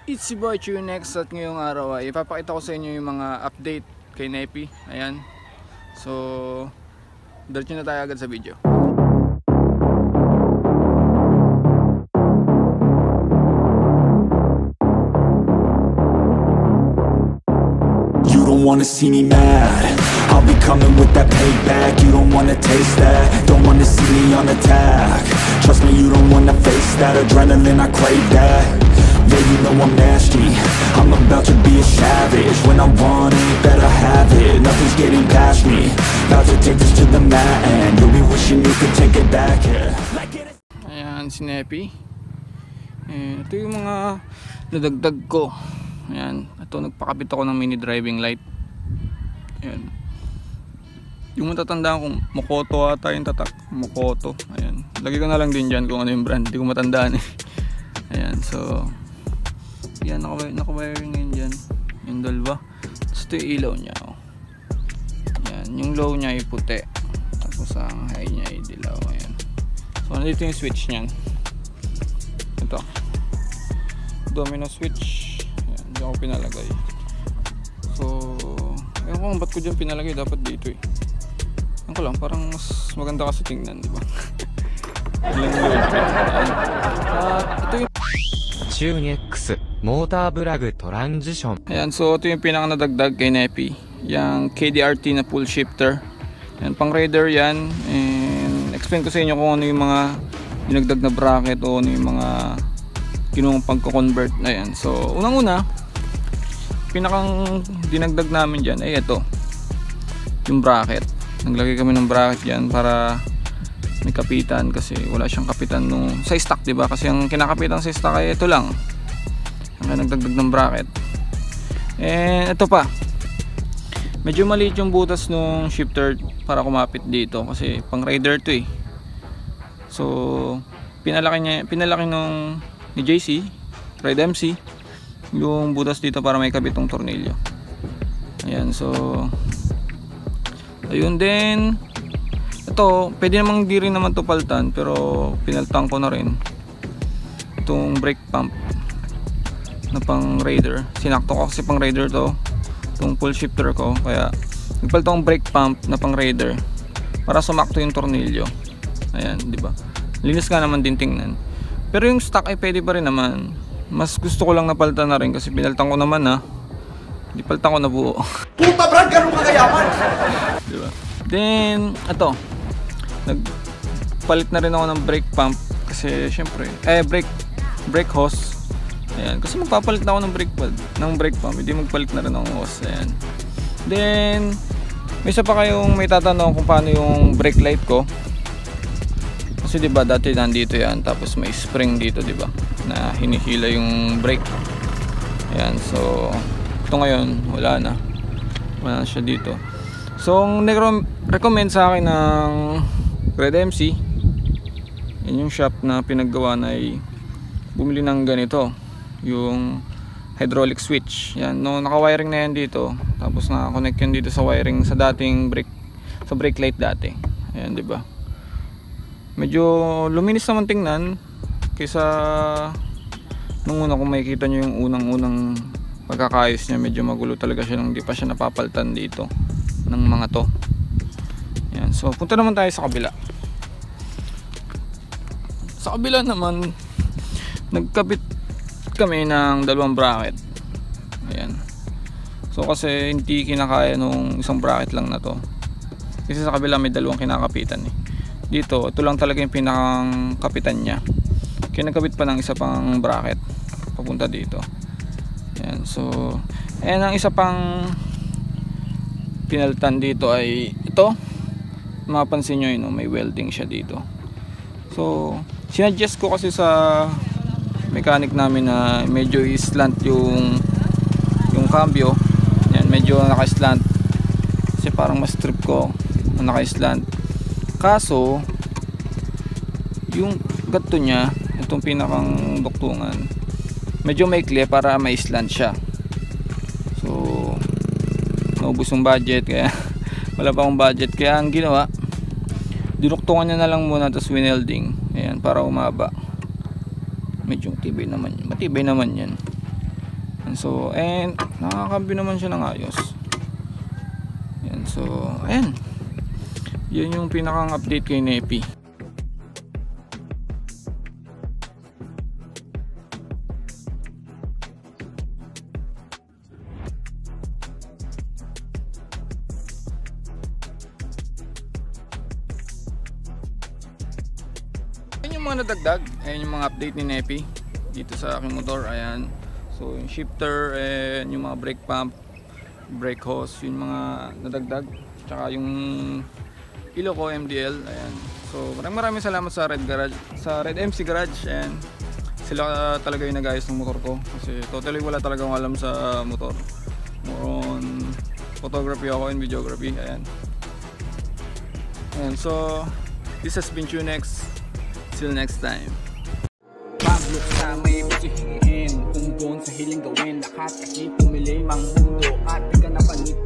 It's si Boy Chunex at ngayong araw ay ipapakita ko sa inyo yung mga update kay Nepi. Ayan. So, diretso na tayo agad sa video. You don't wanna see me mad, I'll be coming with that payback. You don't wanna taste that, don't wanna see me on attack. Trust me, you don't wanna face that adrenaline, I crave that. Yeah, you know I'm nasty, I'm about to be a savage. When I want it, better have it. Nothing's getting past me, about to take this to the mat. And you'll be wishing you could take it back, yeah. Ayan si Nepi. Ito yung mga nadagdag ko. Ayan, ito nagpakabit ako ng mini driving light. Ayan. Yung matatandaan kong Mokoto ata yung tatak. Mokoto. Ayan. Lagi ko na lang din dyan kung ano yung brand. Hindi ko matandaan eh. Ayan, so yan, naka-wiring ngayon dyan. Yung dalawa. Tapos ito yung ilaw niya. Oh. Ayan, yung low niya ay puti. Tapos ang high niya ay dilaw. Ayan. So nandito yung switch niyan. Ito. Domino switch. Diyan ko pinalagay. So ewan ko kung ba't ko dyan pinalagay. Dapat dito eh. Ewan ko lang, parang mas maganda kasi tingnan, diba? Ito yung Tunex Motor Brag Transition. ayan, so ito yung pinaka nadagdag kay Nepi. Yung KDRT na full shifter. Ayan, pang raider yan. And explain ko sa inyo kung ano yung mga dinagdag na bracket o ano yung mga ginawang pagko-convert. Ayan, so unang-una pinakang dinagdag namin dyan ay ito, yung bracket. Naglagay kami ng bracket dyan para may kapitan kasi wala siyang kapitan nung sa stock, diba? Kasi ang kinakapitan sa stock ay ito lang. Ang nagdagdag ng bracket. And ito pa, medyo maliit yung butas nung shifter para kumapit dito kasi pang raider to eh. So pinalaki nung ni JC Red MC yung butas dito para may kabitong tornilyo. Ayan, so ayun din. Ito, pwede namang di rin naman to paltan, pero pinaltan ko na rin itong brake pump na pang raider. Sinakto ko kasi pang raider to, itong full shifter ko, kaya nagpalto ang brake pump na pang raider para sumakto yung tornilyo. Ayan, di ba? Linis nga naman din tingnan. Pero yung stock ay pwede pa rin naman. Mas gusto ko lang napalitan na rin kasi pinaltan ko naman na. Hindi palitan ko na buo. Puta brad, ganun kagayaman! Diba? Then, ito. Nagpalit na rin ako ng brake pump kasi syempre, brake hose. Ayan, kasi magpapalit na ako ng brake pump, hindi magpalit na rin ng hose. Ayan. Then, may isa pa kayong may tatanong kung paano yung brake light ko. Kasi diba dati nandito yan, tapos may spring dito, diba, na hinihila yung brake. Ayan, so ito ngayon wala na siya dito. So ang recommend sa akin ng Red MC, yun yung shop na pinaggawa na ay bumili ng ganito, yung hydraulic switch. Yan, no, naka-wiring na yan dito, tapos naka-connect yan dito sa wiring sa dating brake light dati. Ayan, diba? Medyo luminis naman tingnan kaysa nung una. Kung makikita nyo yung unang pagkakayos niya, medyo magulo talaga siya nung di pa siya napapaltan dito ng mga to. Yan. So punta naman tayo sa kabila. Sa kabila naman nagkabit kami ng dalawang bracket. Ayan. So kasi hindi kinakaya nung isang bracket lang na to, kasi sa kabila may dalawang kinakapitan eh. Dito, ito lang talaga yung pinakang kapitan niya. Kaya nagkabit pa ng isa pang bracket papunta dito. Ayan, so and ang isa pang pinaltan dito ay ito. Mapapansin nyo yun, may welding siya dito. So sinuggest ko kasi sa mechanic namin na medyo slant yung cambio. Ayan, medyo naka-slant kasi parang mas trip ko na naka-slant. Kaso yung gato niya, itong pinakang duktungan, medyo maikli para may slant siya. So naubos yung budget, kaya wala pa akong budget, kaya ang ginawa, dinuktungan niya na lang muna, tapos winelding. Ayan, para umaba. Medyo matibay naman yan. So, and nakakambyo naman siya ng ayos. Yan, so, ayan. Yan yung pinakang update kay Nepi. Ayan yung mga nadagdag. Ayan yung mga update ni Nepi dito sa aking motor. Ayan. So yung shifter and yung mga brake pump, brake hose, yung mga nadagdag. Tsaka yung ilo ko MDL. Ayan. So maraming salamat sa Red Garage, sa Red MC Garage. Ayan. Sila talaga yung nag-ayos ng motor ko kasi totally wala talagang alam sa motor. More on photography ako and videography. Ayan. Ayan. So this has been Tunex. Till next time. Pablo sa may butihin, kung doon sa hiling gawin, lahat kasi pumili mang mundo at di ka na panit